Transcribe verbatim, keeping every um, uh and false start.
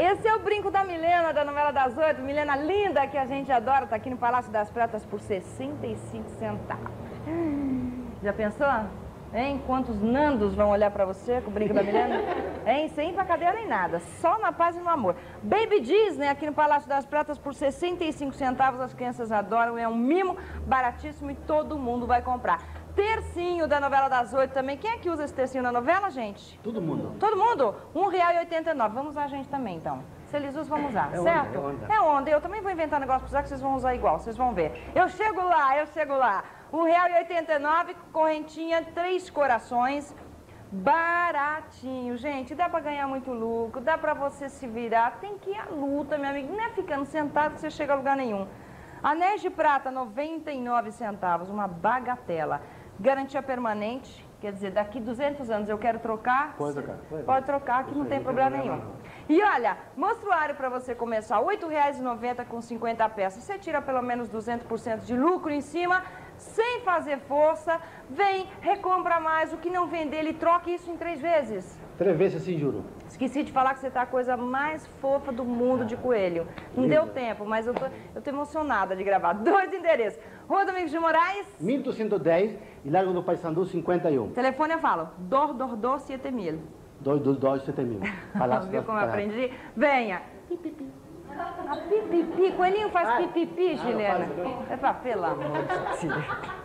Esse é o brinco da Milena, da novela das oito. Milena linda, que a gente adora, tá aqui no Palácio das Pratas por sessenta e cinco centavos. Já pensou? Hein? Quantos nandos vão olhar pra você com o brinco da Milena? Hein? Sem ir pra cadeia nem nada, só na paz e no amor. Baby Disney, aqui no Palácio das Pratas por sessenta e cinco centavos, as crianças adoram, é um mimo baratíssimo e todo mundo vai comprar. Tercinho da novela das oito também. Quem é que usa esse tercinho na novela, gente? Todo mundo. Todo mundo? um real e oitenta e nove. Vamos usar a gente também, então. Se eles usam, vamos usar, é certo? Onda, é, onda. é onda. Eu também vou inventar um negócio pra usar que vocês vão usar igual, vocês vão ver. Eu chego lá, eu chego lá. um real e oitenta e nove, correntinha, três corações. Baratinho, gente. Dá pra ganhar muito lucro, dá pra você se virar. Tem que ir à luta, minha amiga. Não é ficando sentado que você chega a lugar nenhum. Anéis de prata, noventa e nove centavos, uma bagatela. Garantia permanente, quer dizer, daqui duzentos anos eu quero trocar. Pode trocar. Pode, pode trocar, que não tem problema nenhum. E olha, mostruário para você começar, oito reais e noventa centavos com cinquenta peças. Você tira pelo menos duzentos por cento de lucro em cima, sem fazer força. Vem, recompra mais, o que não vender, ele troca isso em três vezes. Três vezes sim, juro. Esqueci de falar que você tá a coisa mais fofa do mundo de coelho. Não deu tempo, mas eu tô, eu tô emocionada de gravar. Dois endereços. Rua Domingos de Moraes. mil duzentos e dez e Largo do Paissandu cinquenta e um. Telefone eu falo. Dor, dor, dor, sete mil. dois dois dois sete mil. Viu como eu aprendi? Venha. Pipipi. A pipipi. Coelhinho faz pipipi, Gilena. É pra, pelo amor de Deus.